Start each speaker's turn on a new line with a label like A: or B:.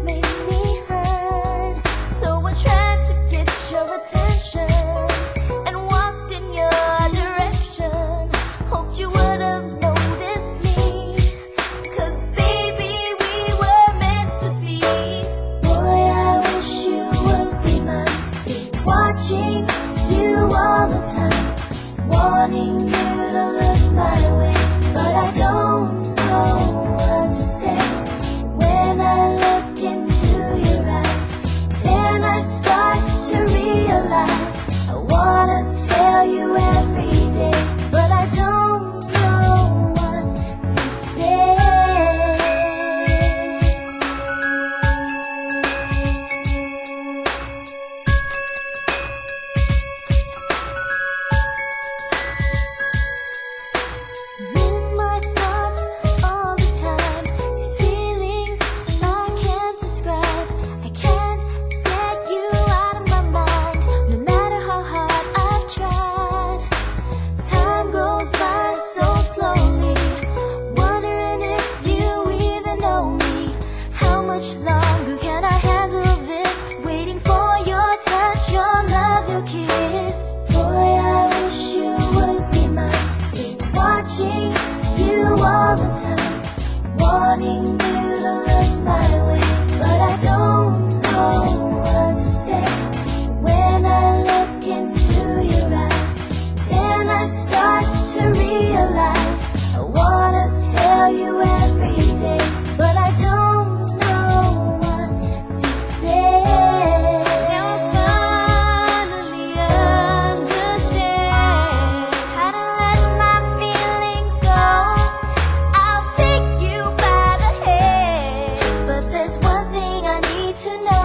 A: made me hurt. So I tried to get your attention and walked in your direction. Hoped you would have noticed me, 'cause baby, we were meant to be. Boy, I wish you would be mine. Been watching you all the time, wanting you to look my way, but I don't know what to say. When I look into your eyes, then I start to realize I wanna tell you every day, but I don't know what to say. In my thoughts all the time, these feelings I can't describe. I can't get you out of my mind, no matter how hard I've tried. Time goes by so slowly, wondering if you even know me. How much longer can I handle this? Waiting for your touch, your love, your kiss. Boy, I wish you would be mine. Been watching you all the time, wanting you to look my way, but I don't know what to say. When I look into your eyes, then I start to realize I wanna tell you every day, but I don't know what to say. Now I finally understand how to let my feelings go. I'll take you by the hand, but there's one thing I need to know.